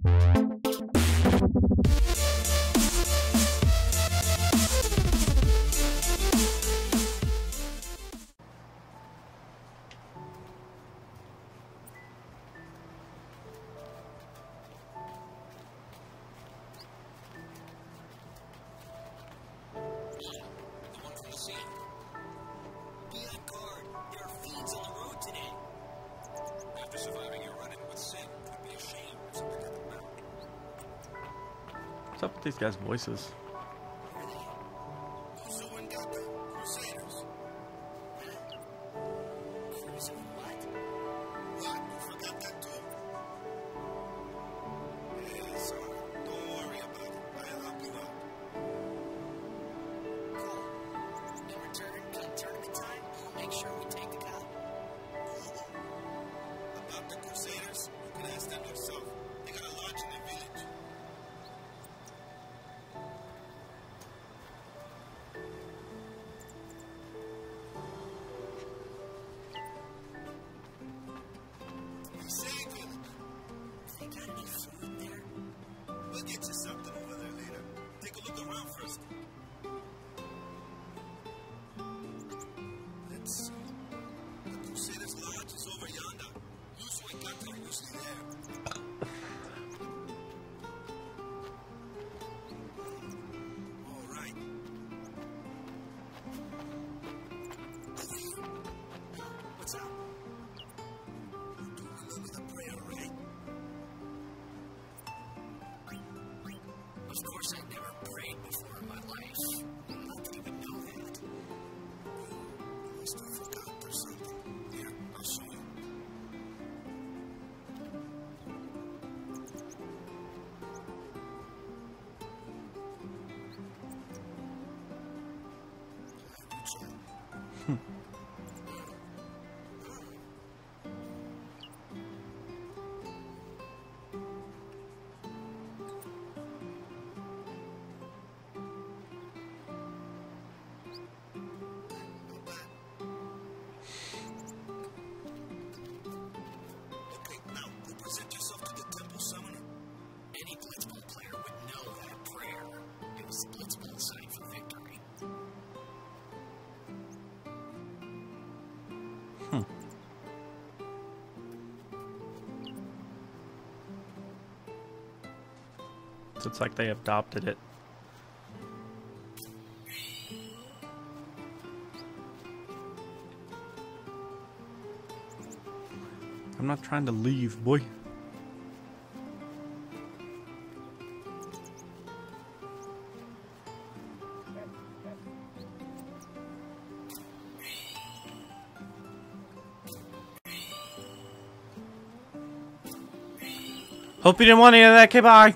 What's up with these guys' voices? Of course, I never prayed before in my life. Not that you would know that. You must have forgotten or something. Here, I'll show you. Any blitzball player would know that prayer. It was the blitzball sign for victory. So it's like they adopted it. I'm not trying to leave, boy. Hope you didn't want any of that. Okay, bye.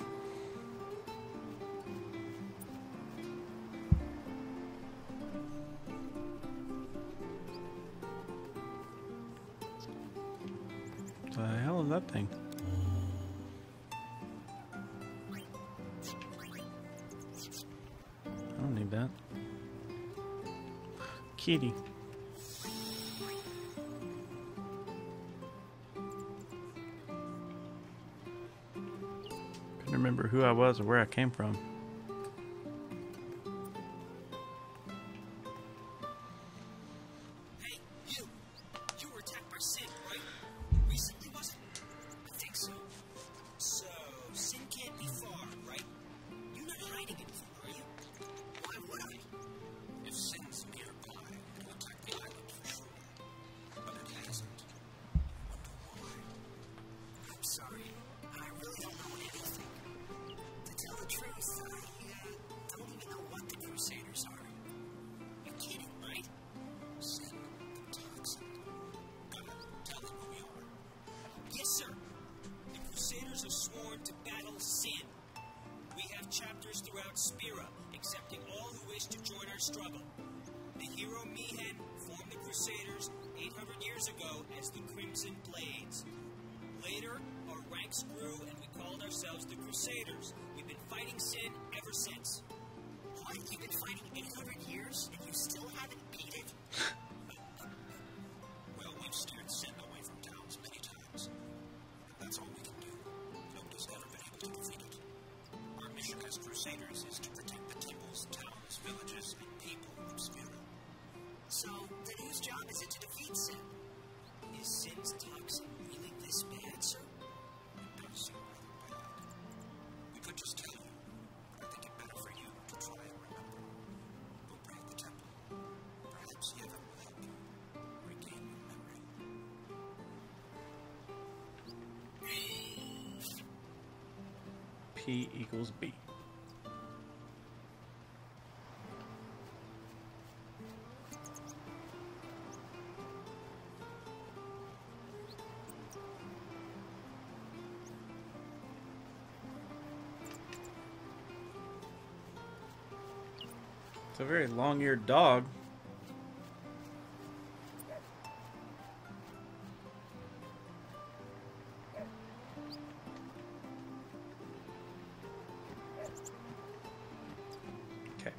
The hell is that thing? I don't need that. Kitty. Couldn't remember who I was or where I came from. Hey, you were attacked by Sin, right? Recently, wasn't it? I think so. So, Sin can't be far, right? You're not hiding anything, are you? Why would I? If Sin's nearby, it'll attack the island for sure. But it hasn't. Wonder why? I'm sorry. I really don't know anything. To tell the truth, I don't even know what the Crusaders are. You're kidding, right? Sin, the toxin. Gotta tell them who we are. Yes, sir. The Crusaders are sworn to battle Sin. We have chapters throughout Spira, accepting all who wish to join our struggle. The hero Mihen formed the Crusaders 800 years ago as the Crimson Blades. Later, our ranks grew and we called ourselves the Crusaders. We've been fighting Sin ever since. What? You've been fighting 800 years and you still haven't beat it? Well, we've steered Sin away from towns many times. That's all we can do. Nobody's ever been able to defeat it. Our mission as Crusaders is to protect the temples, towns, villages, and people from Squeal. So, then whose job is it to defeat Sin? Is Sin's toxin really this bad, sir? It does seem rather bad. We could just tell you, but I think it better for you to try and remember. Go brave the temple. Perhaps Yevon will help you regain your memory. P equals B. It's a very long-eared dog. Okay.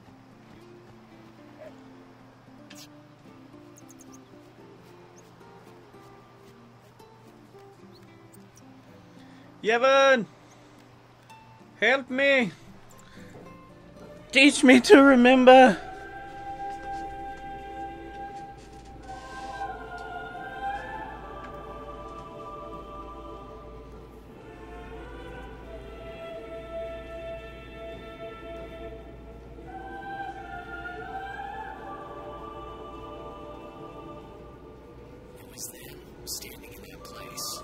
Yevon! Help me! Teach me to remember! It was then, standing in that place.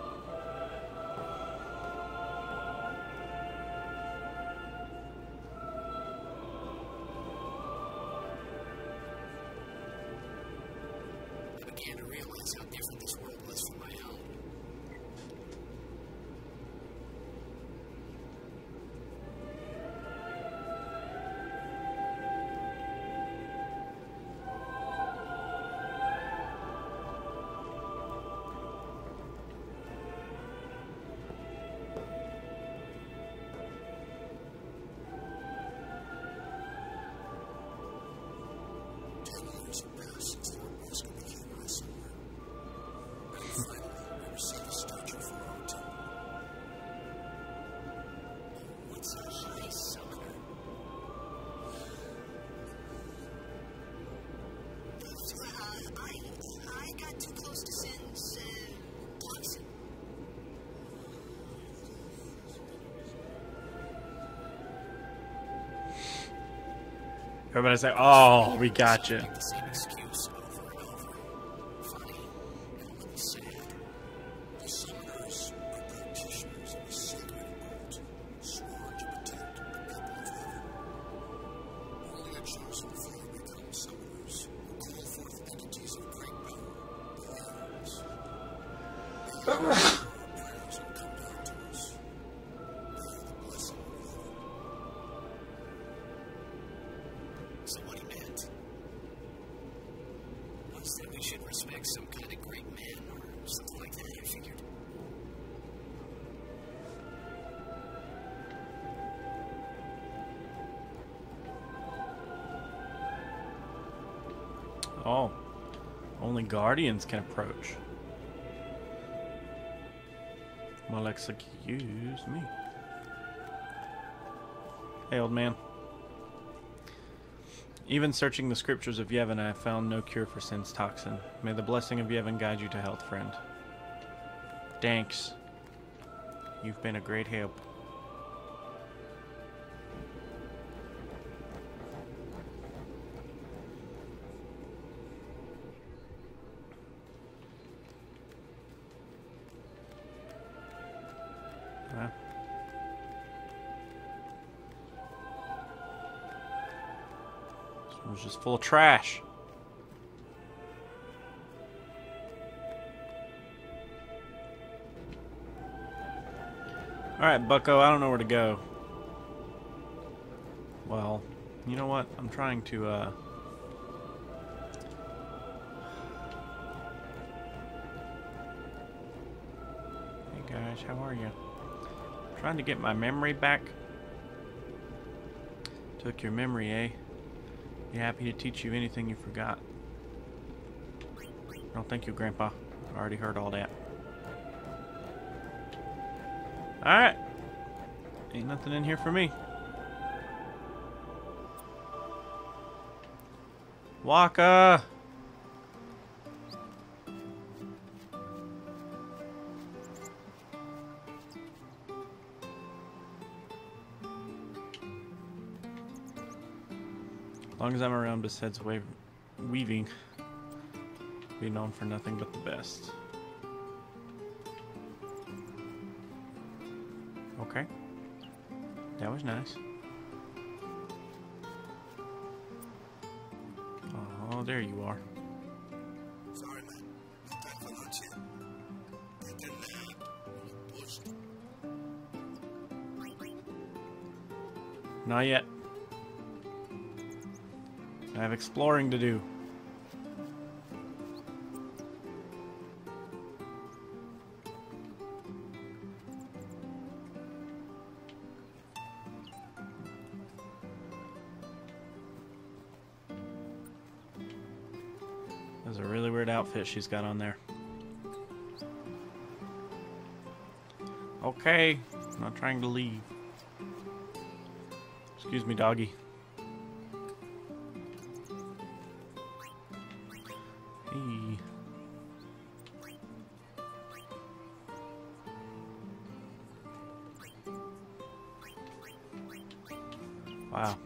I began to realize how different this world was from my own. Years have passed since the rescue became my summer. And finally, we received a statue for our temple. What's a high summoner? I got too close to Sin's toxin. Everybody's like, oh, we got you. The same excuse over and over. Funny and a little sad. The summoners are practitioners of a sacred art, sworn to protect the people of heaven. Only a chosen few become summoners who call forth entities of great power, the heavens. They hear our prayers and come down to us. They are the blessing of heaven. So what he meant was that we should respect some kind of great man or something like that, I figured. Oh, only guardians can approach. Well, excuse me. Hey, old man. Even searching the scriptures of Yevon, I have found no cure for Sin's toxin. May the blessing of Yevon guide you to health, friend. Thanks. You've been a great help. Huh? This room's just full of trash. Alright, bucko, I don't know where to go. Well, you know what? I'm trying to, Hey guys, how are you? Trying to get my memory back. Took your memory, eh? Be happy to teach you anything you forgot. Oh, thank you, Grandpa. I already heard all that. Alright. Ain't nothing in here for me. Waka! As long as I'm around, besides weaving, be known for nothing but the best. Okay. That was nice. Oh, there you are. Sorry, man. No time for lunch yet. Take a nap. You're pushed. Not yet. I have exploring to do. That's a really weird outfit she's got on there. Okay, I'm not trying to leave. Excuse me, doggy. Hey. Wow.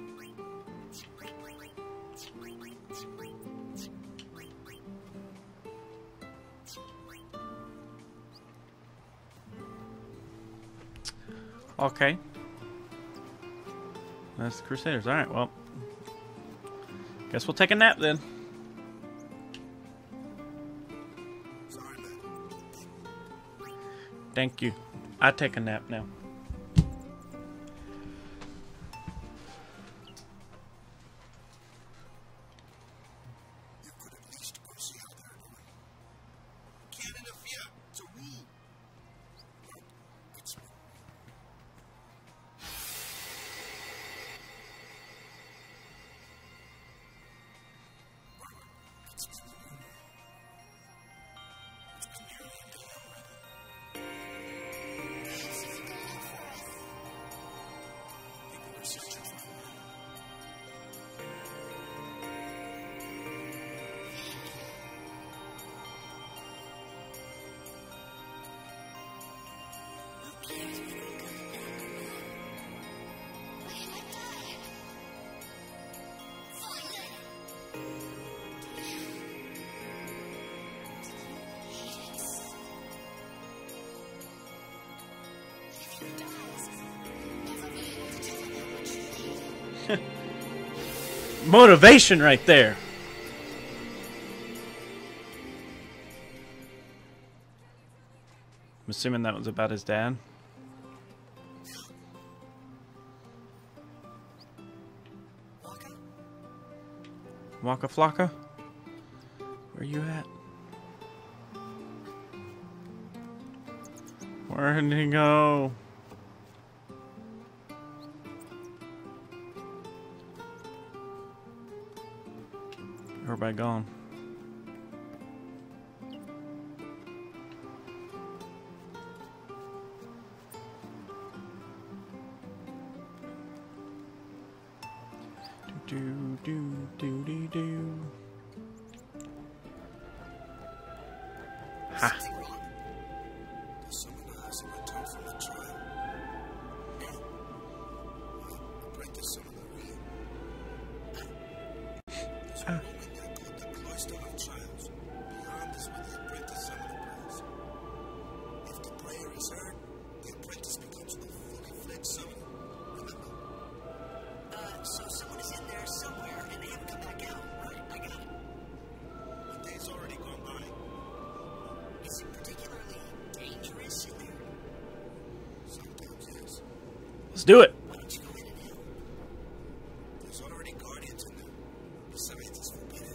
Okay. That's the Crusaders. Alright, well. Guess we'll take a nap then. Sorry, man. Thank you. I take a nap now. You could at least go see how they're doing. Can't interfere. It's a rule. It's people are searching for one. Motivation right there. I'm assuming that was about his dad. Waka Flocka? Where you at? Where did he go? Everybody gone. Do do do do do. Ha. Something wrong. There's someone who hasn't returned from the trial. Apprentice some of the real. There's one moment there called the Cloister of Trials. Beyond is where the apprentice summon prays. If the prayer is heard, the apprentice becomes a fully fledged summoner. Remember? So someone is in there somewhere and they haven't come back out. Right, I got it. The day's already gone by. Is it particularly dangerous in there? Sometimes, yes. Let's do it. Why don't you go in and help? There's already guardians in there. Besides, it's forbidden.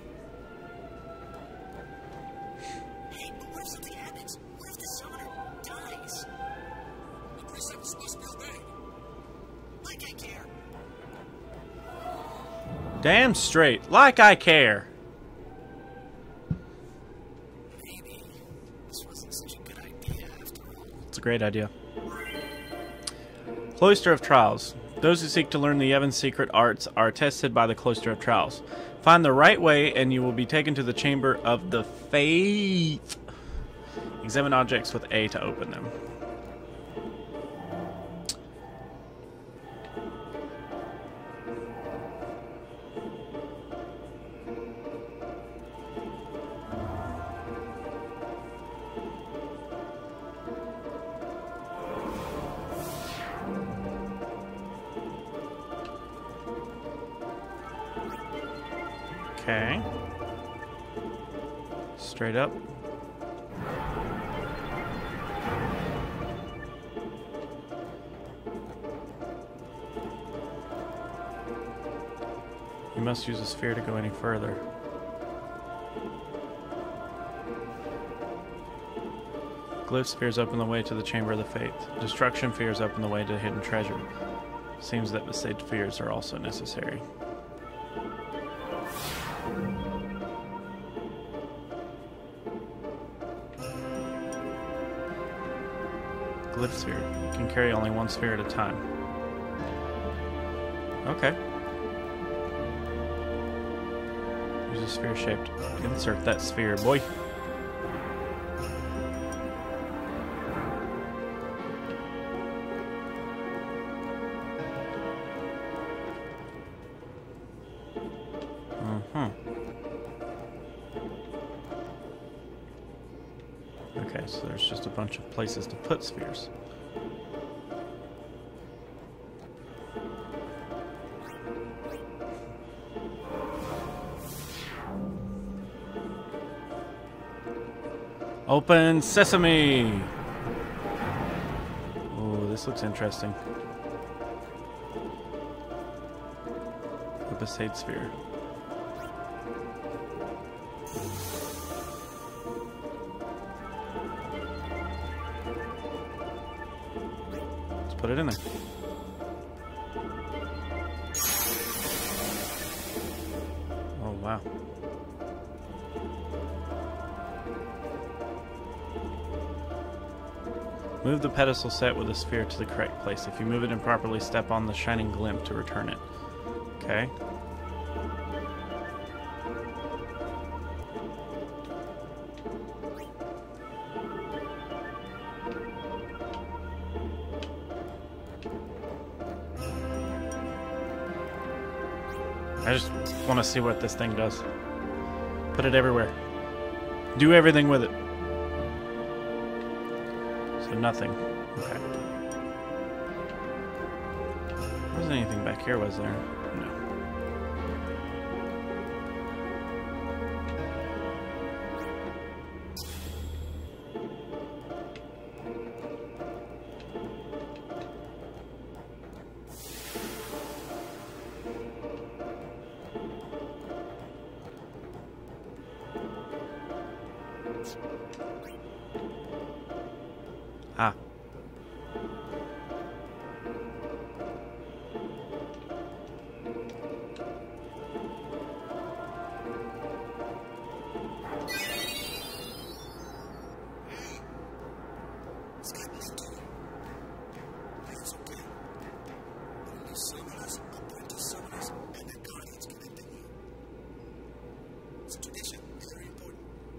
Hey, but what if something happens? What if the summoner dies? The precepts must be obeyed. Like I care. Damn straight. Like I care. Maybe this wasn't such a good idea after all. It's a great idea. Cloister of Trials. Those who seek to learn the Yevon's secret arts are tested by the Cloister of Trials. Find the right way and you will be taken to the Chamber of the Faith. Examine objects with A to open them. Okay. Straight up. You must use a sphere to go any further. Glyph spheres open the way to the Chamber of the Faith. Destruction spheres open the way to hidden treasure. Seems that Besaid spheres are also necessary. Glyph sphere. You can carry only one sphere at a time. Okay. Use a sphere shaped. Insert that sphere, boy. Okay, so there's just a bunch of places to put spheres. Open sesame! Oh, this looks interesting. The Besaid sphere. Let's put it in there. Oh, wow. Move the pedestal set with the sphere to the correct place. If you move it improperly, step on the shining glint to return it. Okay. I just want to see what this thing does. Put it everywhere. Do everything with it. So nothing. Okay. Wasn't anything back here, was there? No. Ah. It's got me too. It's okay. Only summoners, apprentice summoners, and their guardians can enter here. It's a tradition. It's very important.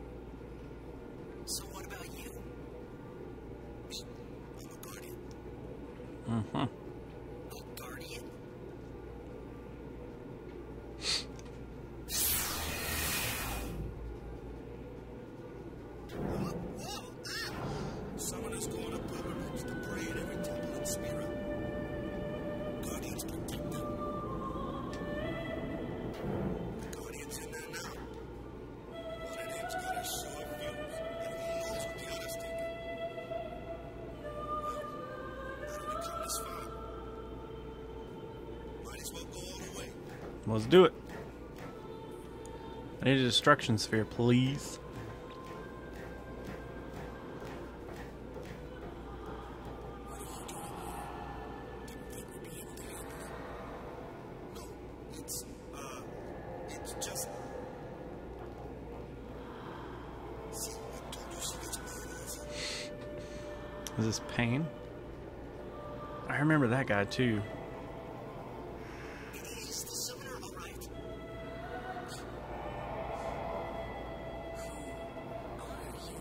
So what about you? Me. I'm a guardian. Mm-hmm. A guardian? Summoners go on a pilgrimage to pray at every temple in spirit. Guardians protect them. The Guardian's in there now. One of them's got a short fuse, and who knows what the other's thinking. Well, how do we come this far? Might as well go all the way. Let's do it. I need a destruction sphere, please. It's just... See, I told you she gets mad easy. Is this pain? I remember that guy too. Is the summoner arrived? Who are you?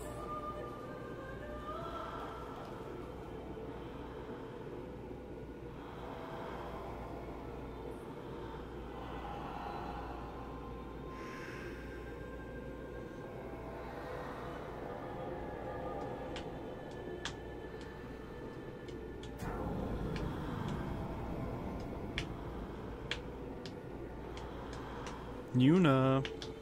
Yuna.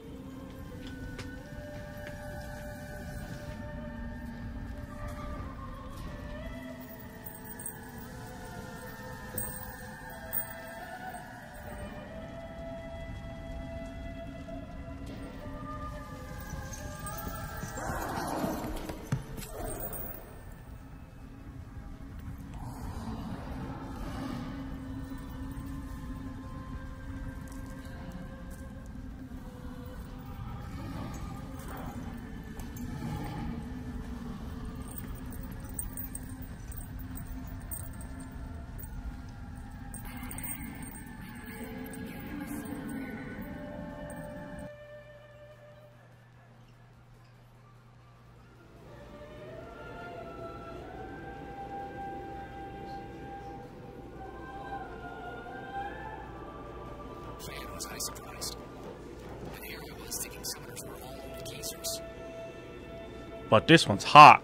Man, was I surprised. And here I was thinking summoners were all old geezers. But this one's hot.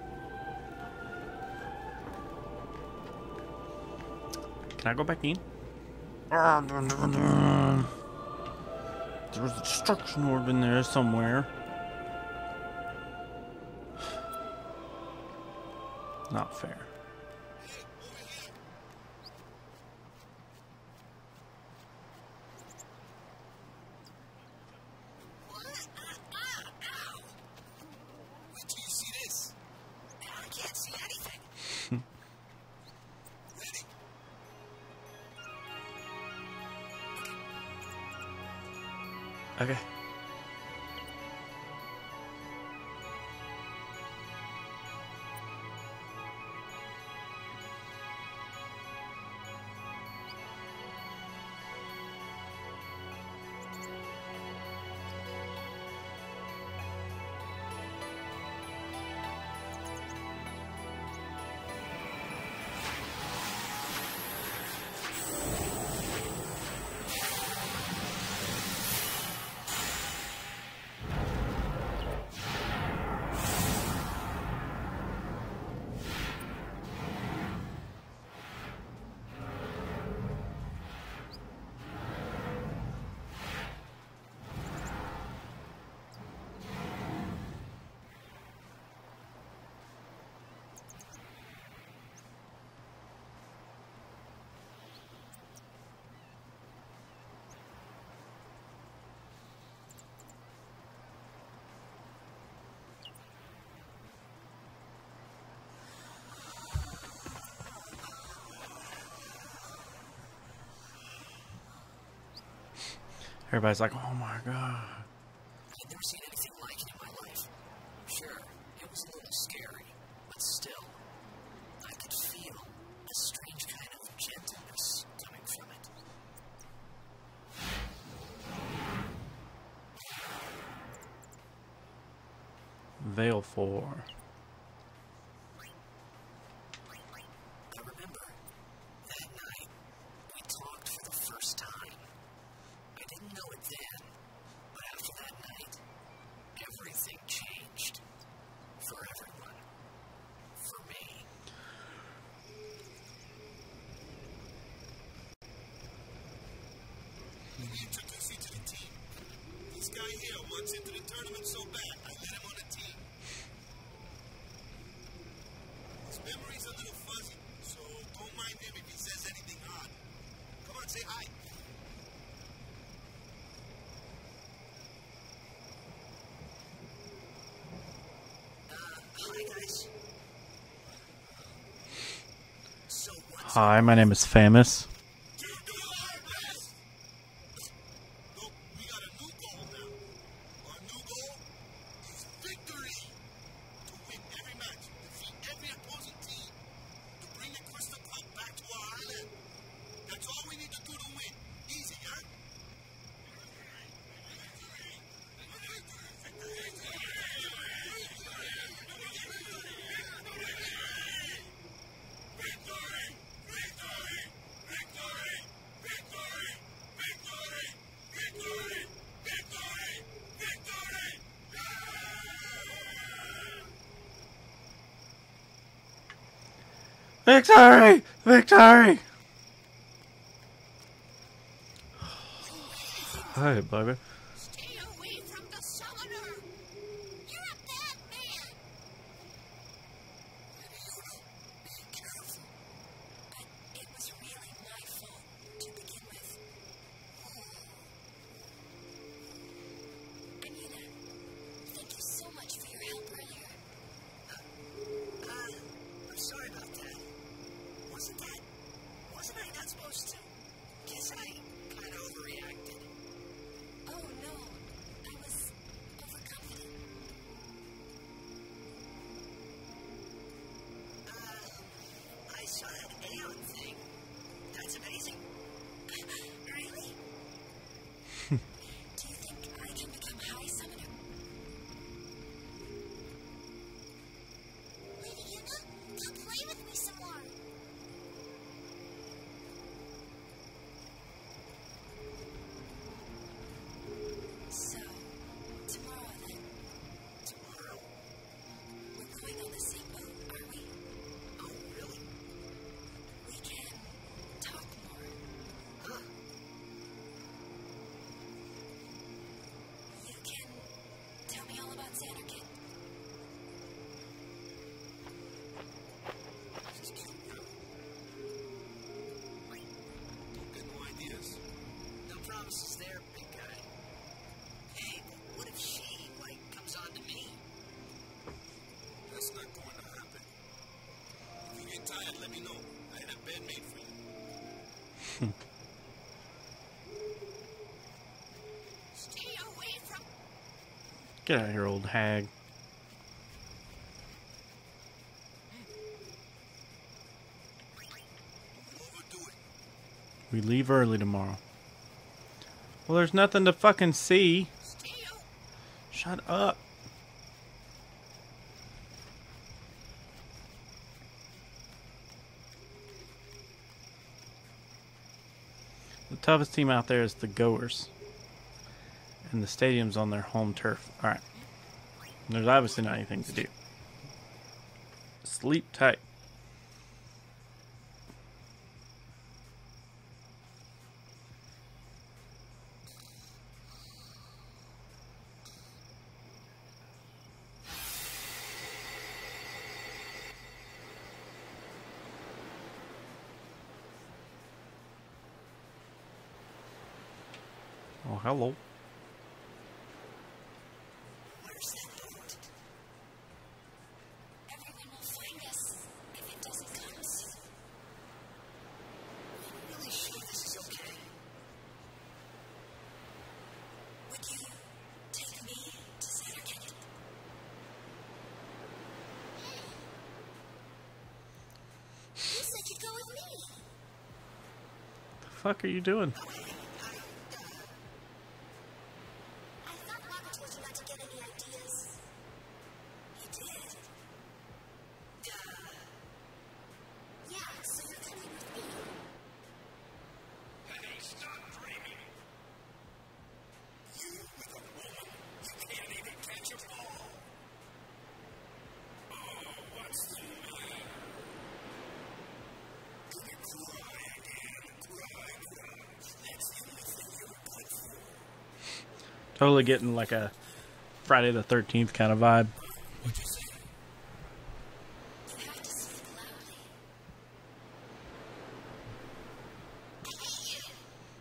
Can I go back in? There was a destruction orb in there somewhere. Not fair. Wait till you see this. I can't see anything. Ready? Okay. Everybody's like, oh my god. I'd never seen anything like it in my life. Sure, it was a little scary, but still, I could feel a strange kind of gentleness coming from it. Veil 4. I remember that night we talked for the first time. I didn't know it then, but after that night, everything changed. For everyone. For me. Let me introduce you to the team. This guy here wants into the tournament so bad, I let him on the team. His memory's a little fuzzy, so don't mind him if he says anything odd. Come on, say hi. Hi guys. So what's Hi, my name is Famous. Do our best! Look, we got a new goal now. Our new goal is victory. To win every match, defeat every opposing team, to bring the Crystal Club back to Victory! Victory! Hi, baby. Stay away from the summoner! You're a bad man! Be careful. But it was really my fault to begin with. Anita, thank you so much for your help earlier. I'm sorry about that. Wasn't I not supposed to? Guess I kind of overreacted. Oh no, I was overconfident. I saw that Aeon thing. That's amazing. Really? Do you think I can become High Summoner? Lady Yuna, come play with me some more. So, tomorrow then. Tomorrow? We're going on the same boat, are we? Oh, really? We can talk more. Huh? You can tell me all about Xanarkit. She's cute, girl. Wait, don't get no ideas. No promises there, big guy. Hey, but what if she, comes on to me? That's not going to happen. If you get tired, let me know. I had a bed made for you. Stay away from... Get out of here, old hag. Don't overdo it. We leave early tomorrow. Well, there's nothing to fucking see. Stay away. Shut up. The toughest team out there is the Goers. And the stadium's on their home turf. Alright. There's obviously not anything to do. Sleep tight. Oh, hello. Where's that boat? Everyone will find us if it doesn't come soon. I'm really sure this is okay. Would you take me to Xanarkit? You said you'd go with me. The fuck are you doing? I thought Mama told you not to get any ideas. He did? Yeah, so you're coming with me. Hey, stop dreaming. You with a woman, you can't even catch a ball. Oh, what's the matter? Gonna cry again, cry. That's the only thing you're good for. Totally getting like a Friday the 13th kind of vibe. What'd you say? You have to speak loudly. I hate you.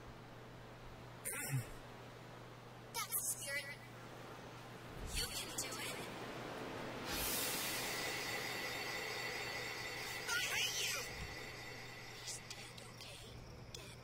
That's the spirit. You can do it. I hate you. He's dead, okay? Dead.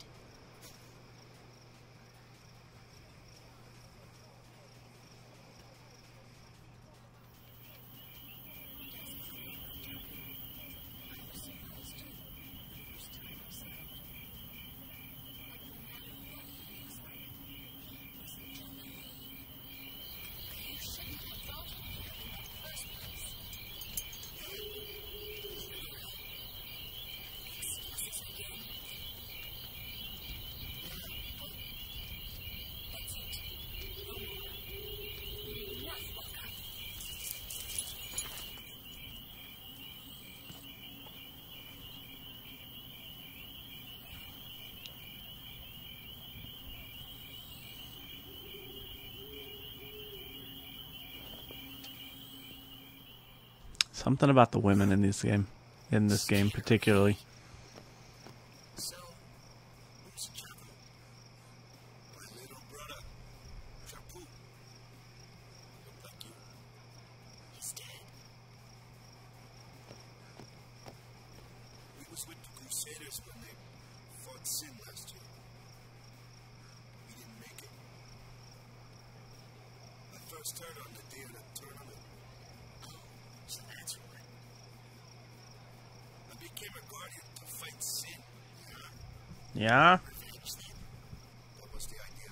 Something about the women in this game particularly. So, who's Chapu? My little brother, Chapu. Look like you. He's dead. We was with the Crusaders when they fought Sin last year. We didn't make it. I first heard on the day of the tournament. Oh, so that's why. I became a guardian to fight Sin. Yeah? Revenge then. That was the idea.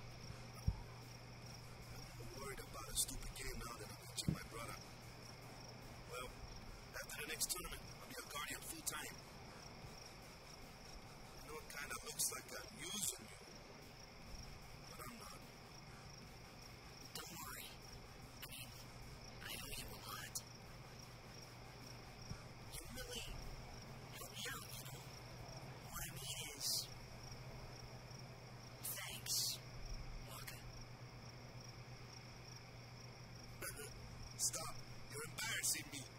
I'm worried about a stupid game now that I'm watching my brother. Well, after the next tournament, I'll be a guardian full time. I know it kind of looks like I'm using you, but I'm not. Don't worry. I mean, I owe you a lot. You really helped me out, you know. What I mean is, thanks, Waka. Stop. You're embarrassing me.